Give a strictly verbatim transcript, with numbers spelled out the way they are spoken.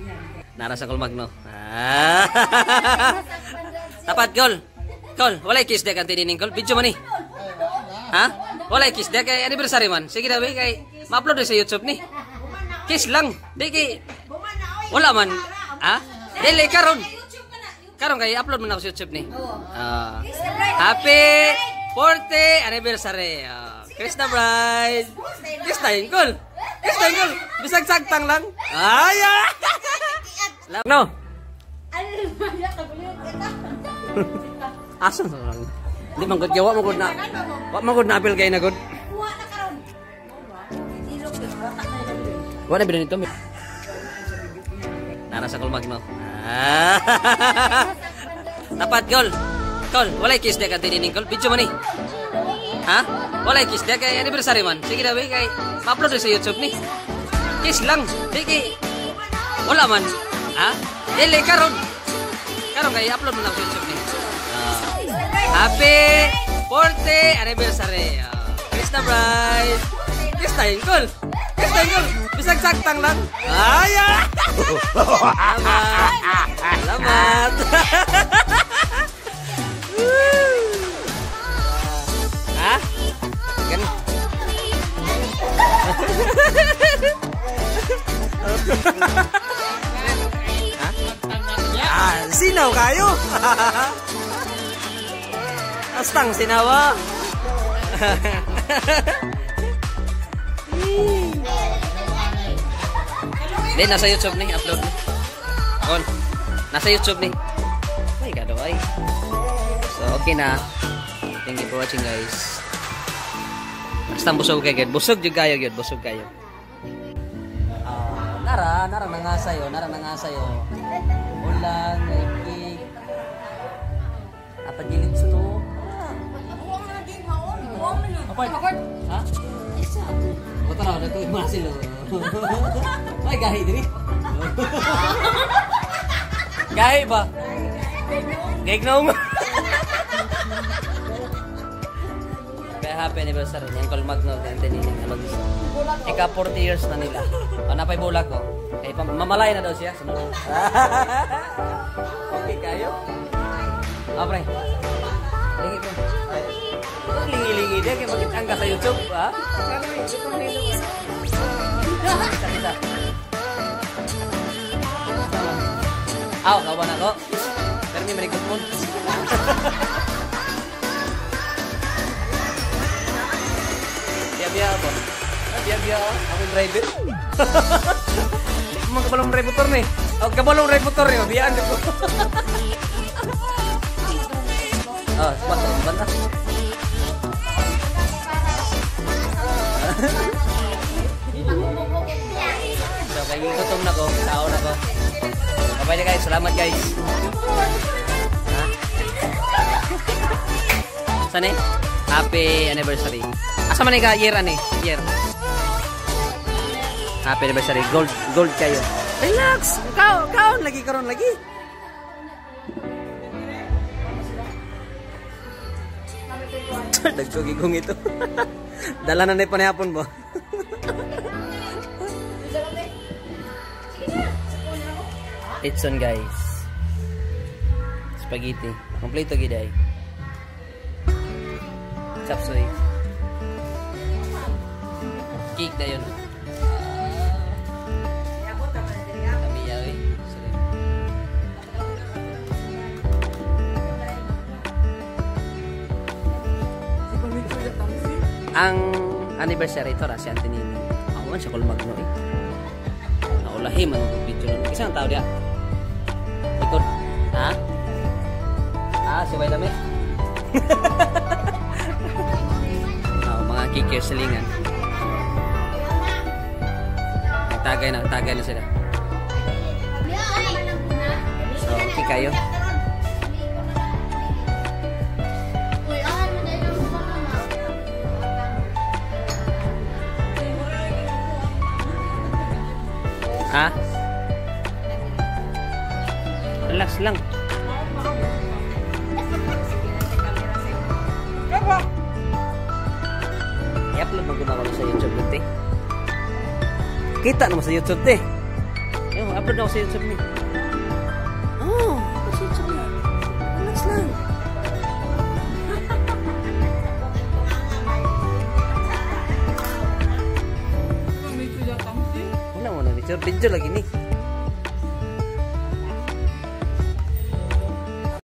Nara sa kulmagno. Ah. Tapat gol. Gol, walay kiss dek anti dining gol. Video man ni. Ha? Walay kiss dek kay anniversary man. Sige daw kay ma-upload sa YouTube ni. Kiss lang. Di kay wala man. Ha? Dili karon. Karon kay upload man ako sa YouTube ni. Ah. Happy fortieth anniversary. Ah, Krista Bride. Kiss tayo gol. Kiss tayo gol. Bisag sagtang lang. Ay. No. Asa na lang. Di man gud gawa mo gud na. Wa man gud na apil kay na gud. Wa na bidan ito. Nara sa kulmagno. Ah. Tapat gol. Gol, walay kiss dek anti dining gol. Video man ni. Ha? Walay kiss dek kay anniversary man. Sige daw kay ma-upload sa YouTube ni. Kiss lang. Di kay wala man. Ha? Dili karon. Karon kay upload mo na sa YouTube ni. Uh, happy fortieth anniversary. Uh, Krista Bride. Kiss tayo gol. Kiss tayo gol. Bisag sagtang lang. Ay. Selamat. Selamat. Ha? Kan? Ah, sinaw kayo. Astang sinawa. Di nasa YouTube nih, upload nih. On. Nasa YouTube nih. Ay, gado ay. So, okay na. Thank you for watching, guys. Astang busog kayo, busog juga kayo, gyud, busog kayo. Ah, nara, nara nangasayo, nara nangasayo. Ulang, naikig. Apa gilid suno? Apa? Ha? Isa to. Boto na na to imasil. Ay gahi diri. Gahi ba? Gahi nong. Kaya happy anniversary yang kulmagno ni Anthony ning mag. Ika forty years na nila. Ano pa'y bulag ko? Kay mamalay na daw siya. Okay kayo? Ah, pre. Lingi ko. Lingi-lingi dia kaya mag-angka sa YouTube, ha? Kita. Aw, kawan ako. Pero may malikot mo. Biya-biya ako. Biya-biya ako driver. Mga kabalong drive motor nih. Oh, kabalong drive motor nih, biyaan ko. Oh, cepat, cepat lah. So, kayo gutom na ko, tao na ko. Bye na guys, salamat guys. Ha? Saan eh? Happy anniversary. Asa man ka year ani? Year. Happy anniversary. Gold, gold kayo. Relax. Kau, kau lagi karon lagi. Nagkugigong ito. Dala na na panihapon mo. It's on guys. Spaghetti. Kompleto giday. Chop suey. Cake na yun. Kami yaw eh. Ang anniversary ito ra si Anthony. Awan siya kulmagno eh. Naulahi man ang video nun. Isang tao dia. Ikot. Ha? Ah, si Wailame. Oh, mga kikir silingan. Nagtagay na, nagtagay na sila. So, okay kayo. Ha? Relax lang. I-upload mo ginawa sa YouTube dito. Kita naman sa YouTube dito. Ayun, upload ako sa YouTube ni. Oh, upload sa YouTube niya. Relax lang. Wala mo na, video, video lagi ni.